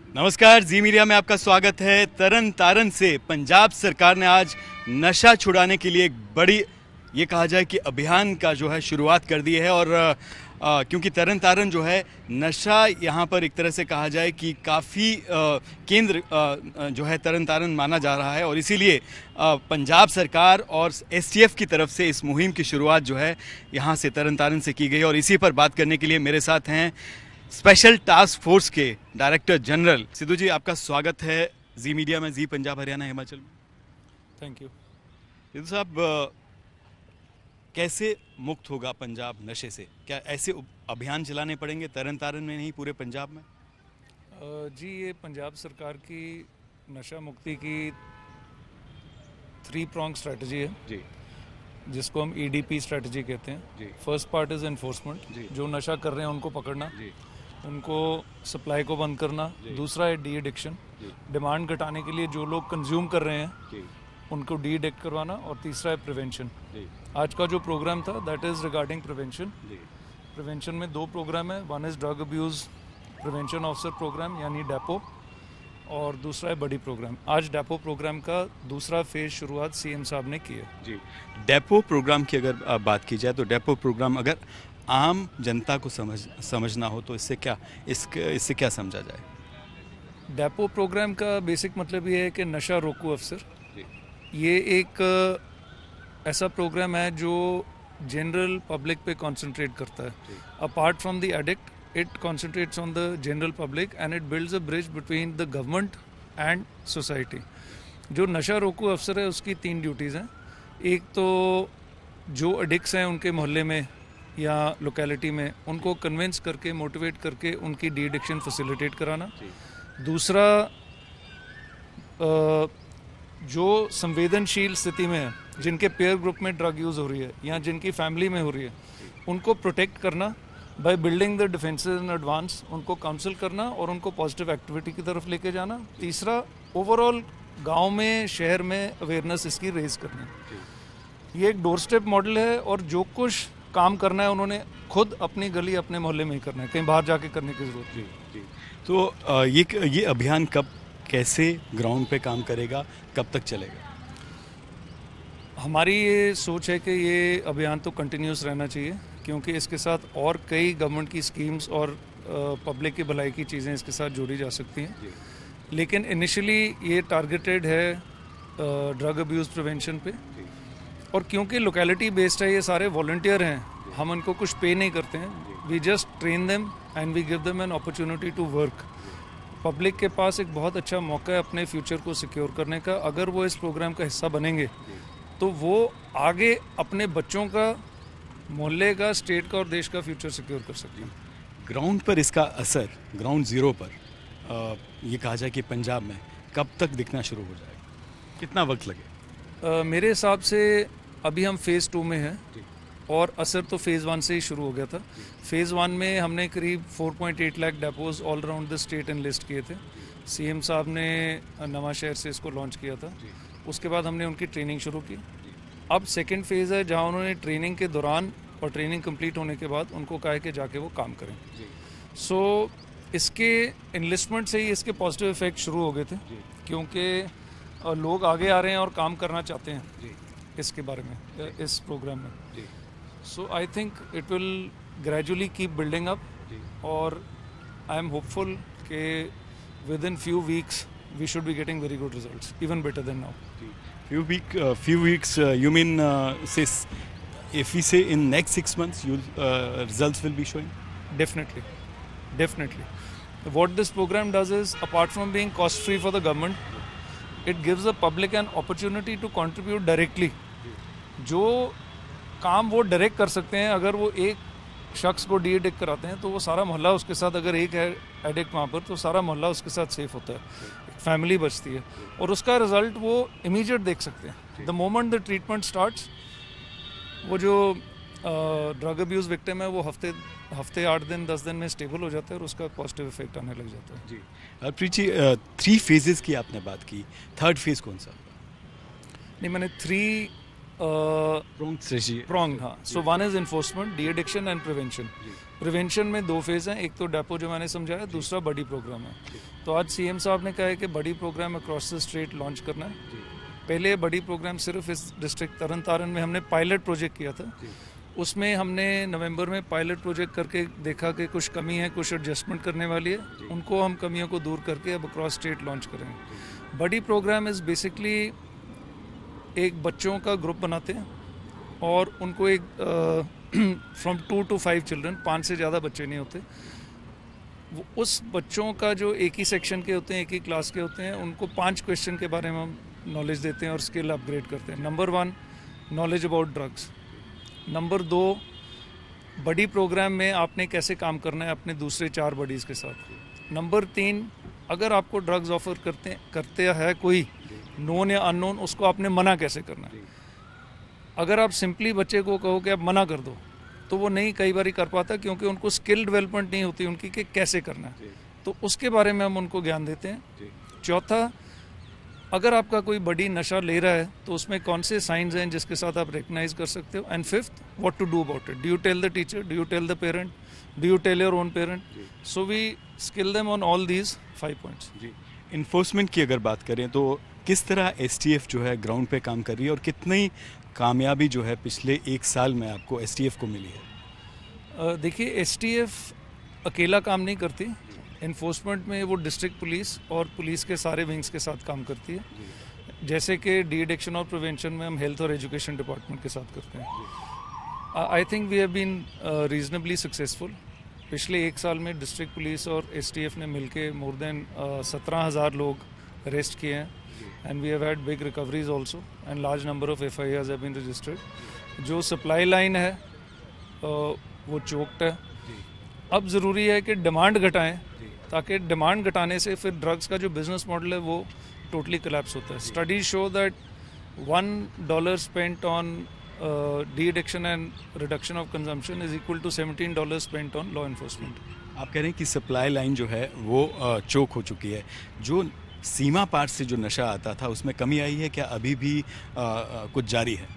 नमस्कार, जी मीडिया में आपका स्वागत है। तरन तारन से पंजाब सरकार ने आज नशा छुड़ाने के लिए एक बड़ी, ये कहा जाए कि अभियान का जो है शुरुआत कर दी है। और क्योंकि तरन तारन जो है नशा यहाँ पर एक तरह से कहा जाए कि काफ़ी केंद्र जो है तरन तारन माना जा रहा है, और इसीलिए पंजाब सरकार और STF की तरफ से इस मुहिम की शुरुआत जो है यहाँ से तरन तारन से की गई। और इसी पर बात करने के लिए मेरे साथ हैं स्पेशल टास्क फोर्स के डायरेक्टर जनरल सिद्धू जी। आपका स्वागत है जी मीडिया में, जी पंजाब हरियाणा हिमाचल में। Thank you. सिद्धू साहब, कैसे मुक्त होगा पंजाब नशे से? क्या ऐसे अभियान चलाने पड़ेंगे तरन तारन में नहीं, पूरे पंजाब में? जी, ये पंजाब सरकार की नशा मुक्ति की 3 prong स्ट्रेटजी है जी, जिसको हम EDP स्ट्रेटजी कहते हैं। फर्स्ट पार्ट इज एनफोर्समेंट, जो नशा कर रहे हैं उनको पकड़ना, उनको सप्लाई को बंद करना। दूसरा है डी एडिक्शन, डिमांड घटाने के लिए जो लोग कंज्यूम कर रहे हैं उनको डी एडिक्ट करवाना। और तीसरा है प्रिवेंशन। आज का जो प्रोग्राम था that is regarding prevention. Prevention में 2 प्रोग्राम है, one is drug abuse prevention officer programme यानी डेपो, और दूसरा है बड़ी प्रोग्राम। आज डेपो प्रोग्राम का दूसरा फेज शुरुआत CM साहब ने की है। जी, डेपो प्रोग्राम की अगर बात की जाए तो डेपो प्रोग्राम अगर आम जनता को समझना हो तो इससे क्या समझा जाए? डेपो प्रोग्राम का बेसिक मतलब ये है कि नशा रोको अफसर। ये एक ऐसा प्रोग्राम है जो जनरल पब्लिक पे कंसंट्रेट करता है। Apart from the addict, it concentrates on the general public and it builds a bridge between the government and society. जो नशा रोको अफसर है उसकी 3 ड्यूटीज़ हैं। एक तो जो एडिक्ट्स हैं उनके मोहल्ले में या लोकेलिटी में उनको कन्विंस करके, मोटिवेट करके उनकी डी एडिक्शन फैसिलिटेट कराना। दूसरा, जो संवेदनशील स्थिति में है, जिनके पेयर ग्रुप में ड्रग यूज़ हो रही है या जिनकी फैमिली में हो रही है, उनको प्रोटेक्ट करना by building the defences in advance, उनको काउंसिल करना और उनको पॉजिटिव एक्टिविटी की तरफ लेके जाना। तीसरा, ओवरऑल गांव में, शहर में अवेयरनेस इसकी रेज करनी। ये एक डोर स्टेप मॉडल है और जो कुछ काम करना है उन्होंने खुद अपनी गली, अपने मोहल्ले में ही करना है, कहीं बाहर जाके करने की जरूरत नहीं। तो ये अभियान कब, कैसे ग्राउंड पे काम करेगा, कब तक चलेगा? हमारी ये सोच है कि ये अभियान तो कंटिन्यूस रहना चाहिए, क्योंकि इसके साथ और कई गवर्नमेंट की स्कीम्स और पब्लिक की भलाई की चीज़ें इसके साथ जोड़ी जा सकती हैं। लेकिन इनिशियली ये टारगेटेड है ड्रग अब्यूज़ प्रिवेंशन पे। और क्योंकि लोकेलिटी बेस्ड है, ये सारे वॉलंटियर हैं, हम उनको कुछ पे नहीं करते हैं। We just train them and we give them an opportunity to work. Public के पास एक बहुत अच्छा मौका है अपने फ्यूचर को सिक्योर करने का। अगर वो इस प्रोग्राम का हिस्सा बनेंगे तो वो आगे अपने बच्चों का, मोहल्ले का, स्टेट का और देश का फ्यूचर सिक्योर कर सकते हैं। ग्राउंड पर इसका असर, ग्राउंड जीरो पर ये कहा जाए कि पंजाब में कब तक दिखना शुरू हो जाएगा? कितना वक्त लगे? मेरे हिसाब से अभी हम फेज़ 2 में हैं और असर तो फेज़ 1 से ही शुरू हो गया था। फेज़ 1 में हमने करीब 4.8 lakh DAPOs all around the state enlisted किए थे। CM साहब ने नवा शहर से इसको लॉन्च किया था। उसके बाद हमने उनकी ट्रेनिंग शुरू की। अब सेकंड फेज़ है जहां उन्होंने ट्रेनिंग के दौरान और ट्रेनिंग कंप्लीट होने के बाद उनको कहा है कि जाके वो काम करें। सो इसके इनलिस्टमेंट से ही इसके पॉजिटिव इफेक्ट शुरू हो गए थे, क्योंकि लोग आगे आ रहे हैं और काम करना चाहते हैं इसके बारे में, इस प्रोग्राम में। So I think it will gradually keep building up, और आई एम होपफुल कि within few weeks we should be getting very good results, even better than now. Few weeks, you mean if we say in next 6 months, results will be showing? Definitely. What this program does is, apart from being cost free for the government, it gives the public an opportunity to contribute directly. जो काम वो direct कर सकते हैं, अगर वो एक शख्स को डी एडिक्ट कराते हैं तो वो सारा मोहल्ला उसके साथ, अगर एक है एडिक्ट वहाँ पर तो सारा मोहल्ला उसके साथ सेफ होता है, फैमिली बचती है और उसका रिजल्ट वो इमीडिएट देख सकते हैं। The moment the treatment starts, वो जो ड्रग अब्यूज़ विक्टिम है वो हफ्ते 8 दिन 10 दिन में स्टेबल हो जाता है और उसका पॉजिटिव इफेक्ट आने लग जाता है। जी, हरप्रीत जी, 3 फेजेस की आपने बात की, थर्ड फेज कौन सा? नहीं, मैंने 3 pronged, हाँ। So one is enforcement, de-addiction and prevention. Prevention में 2 फेज़ हैं, एक तो डेपो जो मैंने समझाया, दूसरा बड़ी प्रोग्राम है। तो आज सीएम साहब ने कहा है कि बड़ी programme across the state launch करना है। पहले बड़ी प्रोग्राम सिर्फ इस डिस्ट्रिक्ट तरन तारण में हमने पायलट प्रोजेक्ट किया था। उसमें हमने नवंबर में पायलट प्रोजेक्ट करके देखा कि कुछ कमी है, कुछ एडजस्टमेंट करने वाली है, उनको हम कमियों को दूर करके अब अक्रॉस स्टेट लॉन्च करेंगे। बड़ी प्रोग्राम इज़ बेसिकली एक बच्चों का ग्रुप बनाते हैं और उनको एक फ्रॉम 2 to 5 चिल्ड्रन, 5 से ज़्यादा बच्चे नहीं होते, वो उस बच्चों का जो एक ही सेक्शन के होते हैं, एक ही क्लास के होते हैं, उनको 5 क्वेश्चन के बारे में हम नॉलेज देते हैं और स्किल अपग्रेड करते हैं। Number 1 knowledge about drugs. Number 2 बड़ी प्रोग्राम में आपने कैसे काम करना है अपने दूसरे 4 बडीज़ के साथ। नंबर 3 अगर आपको ड्रग्स ऑफर करते है कोई नोन या अननोन, उसको आपने मना कैसे करना है। अगर आप सिंपली बच्चे को कहो कि आप मना कर दो तो वो नहीं कई बार कर पाता, क्योंकि उनको स्किल डेवलपमेंट नहीं होती उनकी कि कैसे करना है, तो उसके बारे में हम उनको ज्ञान देते हैं। चौथा, अगर आपका कोई बड़ी नशा ले रहा है तो उसमें कौन से साइंस हैं जिसके साथ आप रिकग्नाइज कर सकते हो। And fifth, what to do about it. Do you tell the teacher, do you tell the parent, do you tell your own parent. So we skill them on all these 5 points. Enforcement की अगर बात करें तो किस तरह STF जो है ground पे काम कर रही है और कितनी कामयाबी जो है पिछले 1 साल में आपको एसटीएफ को मिली है? देखिए, एसटीएफ अकेला काम नहीं करती। इन्फोर्समेंट में वो डिस्ट्रिक्ट पुलिस और पुलिस के सारे विंग्स के साथ काम करती है। जैसे कि डी एडिक्शन और प्रिवेंशन में हम हेल्थ और एजुकेशन डिपार्टमेंट के साथ करते हैं। I think we have been reasonably successful. पिछले 1 साल में डिस्ट्रिक्ट पुलिस और एसटीएफ ने मिलके मोर देन 17,000 लोग अरेस्ट किए हैं, and we have had big recoveries also and large number of FIRs have been registered. जो सप्लाई लाइन है वो चोक्ड है। अब ज़रूरी है कि डिमांड घटाएं, ताकि डिमांड घटाने से फिर ड्रग्स का जो बिजनेस मॉडल है वो टोटली कोलैप्स होता है। Studies show that $1 spent on de-addiction and reduction of consumption is equal to $17 spent on law enforcement. आप कह रहे हैं कि सप्लाई लाइन जो है वो चोक हो चुकी है। जो सीमा पार से जो नशा आता था उसमें कमी आई है क्या? अभी भी कुछ जारी है?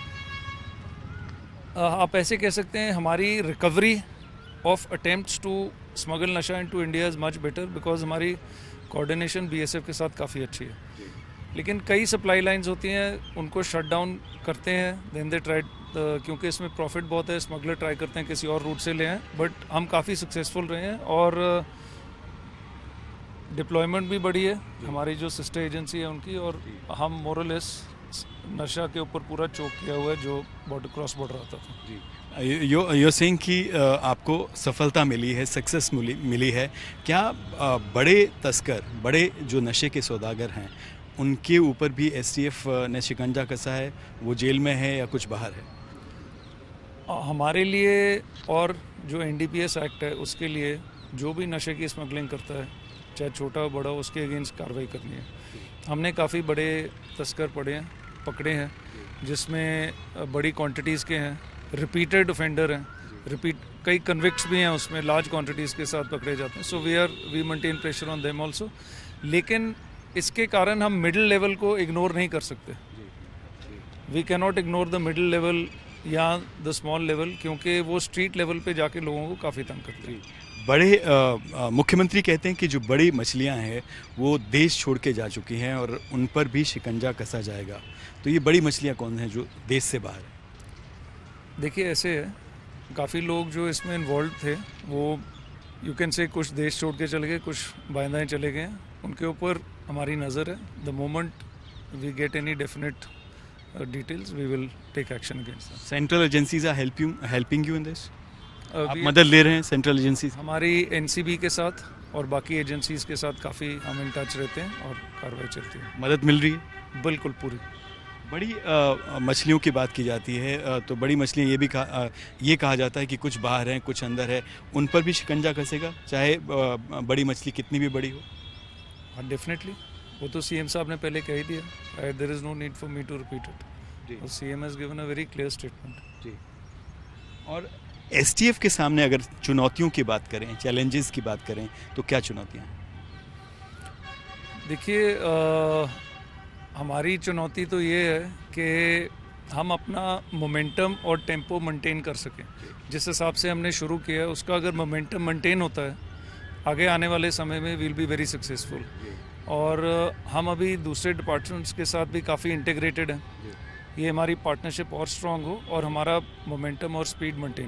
आप ऐसे कह सकते हैं, हमारी recovery of attempts to smuggle नशा into India is much better, because हमारी कोऑर्डिनेशन बीएसएफ के साथ काफ़ी अच्छी है। लेकिन कई सप्लाई लाइंस होती हैं, उनको शट डाउन करते हैं, देन दे ट्राई, क्योंकि इसमें प्रॉफिट बहुत है, स्मगलर ट्राई करते हैं किसी और रूट से ले आएँ, बट हम काफ़ी सक्सेसफुल रहे हैं और डिप्लॉयमेंट भी बढ़ी है हमारी जो सिस्टर एजेंसी है उनकी, और हम मोरलेस नशा के ऊपर पूरा चोक किया हुआ है जो बॉर्डर क्रॉस बॉर्डर आता था। यो सिंह की आपको सफलता मिली है, सक्सेस मिली है क्या? बड़े तस्कर, बड़े जो नशे के सौदागर हैं, उनके ऊपर भी एसटीएफ ने शिकंजा कसा है? वो जेल में है या कुछ बाहर है? हमारे लिए और जो एनडीपीएस एक्ट है उसके लिए जो भी नशे की स्मगलिंग करता है, चाहे छोटा हो बड़ा, उसके अगेंस्ट कार्रवाई करनी है। हमने काफ़ी बड़े तस्कर पकड़े हैं जिसमें बड़ी क्वांटिटीज़ के हैं, रिपीटेड ऑफेंडर हैं, कई कन्विक्ट्स भी हैं उसमें, लार्ज क्वांटिटीज़ के साथ पकड़े जाते हैं। So we maintain pressure on them also. लेकिन इसके कारण हम मिडिल लेवल को इग्नोर नहीं कर सकते। We can not ignore the middle level या द स्मॉल लेवल, क्योंकि वो स्ट्रीट लेवल पे जाके लोगों को काफ़ी तंग करते हैं। बड़े मुख्यमंत्री कहते हैं कि जो बड़ी मछलियां हैं वो देश छोड़ के जा चुकी हैं और उन पर भी शिकंजा कसा जाएगा। तो ये बड़ी मछलियां कौन हैं जो देश से बाहर है? देखिए, ऐसे है, काफ़ी लोग जो इसमें इन्वॉल्व थे वो यू कैन से कुछ देश छोड़ के चले गए, कुछ बाइंदाएँ चले गए हैं, उनके ऊपर हमारी नज़र है। The moment we get any definite details we will take action against. Central agencies are helping you in this? आप मदद ले रहे हैं सेंट्रल एजेंसी? हमारी एनसीबी के साथ और बाकी एजेंसीज के साथ काफ़ी हम इन टच रहते हैं और कार्रवाई चलती है। मदद मिल रही है? बिल्कुल पूरी। बड़ी मछलियों की बात की जाती है तो बड़ी मछलियाँ ये कहा जाता है कि कुछ बाहर हैं, कुछ अंदर है, उन पर भी शिकंजा कसेगा चाहे बड़ी मछली कितनी भी बड़ी हो? हाँ, डेफिनेटली। वो तो सीएम साहब ने पहले कह ही दिया, there is no need for me to repeat it. CM has given a very clear statement. जी। और एसटीएफ के सामने अगर चुनौतियों की बात करें, चैलेंजेस की बात करें, तो क्या चुनौतियां हैं? देखिए, हमारी चुनौती तो ये है कि हम अपना मोमेंटम और टेम्पो मेंटेन कर सकें। जिस हिसाब से हमने शुरू किया है उसका अगर मोमेंटम मेंटेन होता है, आगे आने वाले समय में विल बी वेरी सक्सेसफुल। और हम अभी दूसरे डिपार्टमेंट्स के साथ भी काफ़ी इंटीग्रेटेड हैं। ये हमारी पार्टनरशिप और स्ट्रांग हो और हमारा मोमेंटम और स्पीड मेंटेन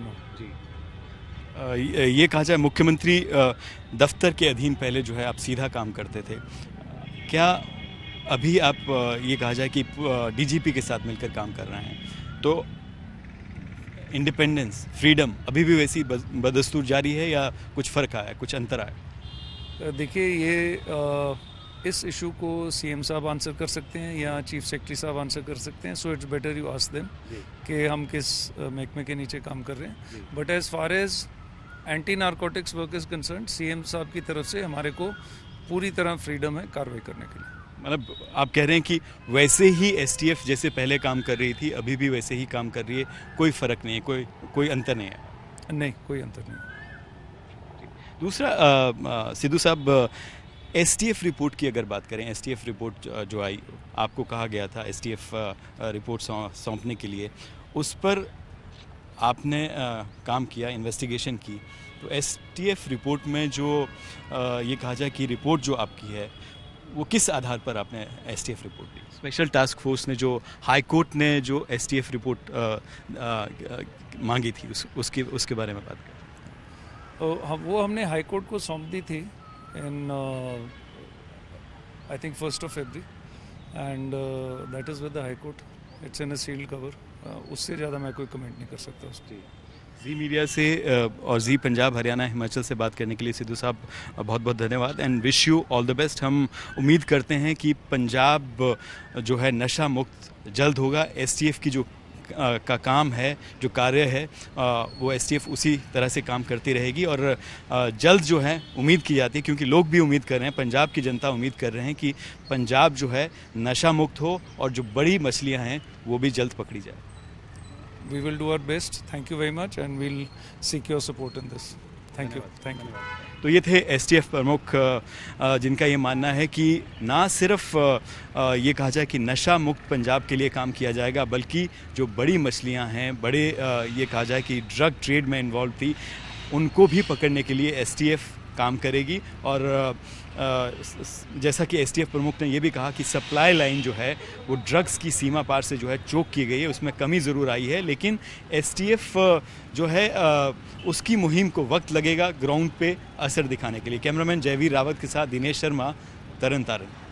हो। ये कहा जाए मुख्यमंत्री दफ्तर के अधीन पहले जो है आप सीधा काम करते थे, क्या अभी आप ये कहा जाए कि डीजीपी के साथ मिलकर काम कर रहे हैं तो इंडिपेंडेंस, फ्रीडम अभी भी वैसी बदस्तूर जारी है या कुछ फ़र्क आया, कुछ अंतर आया? देखिए, ये इस इशू को सीएम साहब आंसर कर सकते हैं या चीफ सेक्रेटरी साहब आंसर कर सकते हैं। So it's better you ask them कि हम किस महकमे के नीचे काम कर रहे हैं। But as far as anti narcotics work is concern, CM साहब की तरफ से हमारे को पूरी तरह फ्रीडम है कार्रवाई करने के लिए। मतलब आप कह रहे हैं कि वैसे ही एसटीएफ जैसे पहले काम कर रही थी अभी भी वैसे ही काम कर रही है, कोई फ़र्क नहीं है, कोई अंतर नहीं है? नहीं, कोई अंतर नहीं। दूसरा सिद्धू साहब, एसटीएफ रिपोर्ट की अगर बात करें, एसटीएफ रिपोर्ट जो आई, आपको कहा गया था एसटीएफ रिपोर्ट सौंपने के लिए, उस पर आपने काम किया, इन्वेस्टिगेशन की। तो एसटीएफ रिपोर्ट में जो ये कहा जाए कि रिपोर्ट जो आपकी है वो किस आधार पर आपने एसटीएफ रिपोर्ट दी? स्पेशल टास्क फोर्स ने जो हाई कोर्ट ने जो एसटीएफ रिपोर्ट मांगी थी उसके बारे में बात करें। वो हमने हाई कोर्ट को सौंप दी थी in I think 1 February and that is with the high court. It's in a sealed cover. उससे ज़्यादा मैं कोई कमेंट नहीं कर सकता उसकी। जी मीडिया से और जी पंजाब हरियाणा हिमाचल से बात करने के लिए सिद्धू साहब बहुत बहुत धन्यवाद and wish you all the best. हम उम्मीद करते हैं कि पंजाब जो है नशा मुक्त जल्द होगा। एसटीएफ की जो का काम है, जो कार्य है, वो एसटीएफ उसी तरह से काम करती रहेगी और जल्द जो है उम्मीद की जाती है, क्योंकि लोग भी उम्मीद कर रहे हैं, पंजाब की जनता उम्मीद कर रहे हैं कि पंजाब जो है नशा मुक्त हो और जो बड़ी मछलियाँ हैं वो भी जल्द पकड़ी जाए। We will do our best. Thank you very much and we'll seek your support in this. Thank you. Thank you. तो ये थे एसटीएफ प्रमुख जिनका ये मानना है कि ना सिर्फ ये कहा जाए कि नशा मुक्त पंजाब के लिए काम किया जाएगा, बल्कि जो बड़ी मछलियां हैं, बड़े ये कहा जाए कि ड्रग ट्रेड में इन्वॉल्व थी, उनको भी पकड़ने के लिए एसटीएफ काम करेगी। और जैसा कि एसटीएफ प्रमुख ने ये भी कहा कि सप्लाई लाइन जो है वो ड्रग्स की सीमा पार से जो है चोक की गई है, उसमें कमी ज़रूर आई है, लेकिन एसटीएफ जो है उसकी मुहिम को वक्त लगेगा ग्राउंड पे असर दिखाने के लिए। कैमरामैन जयवीर रावत के साथ दिनेश शर्मा, तरन तारण।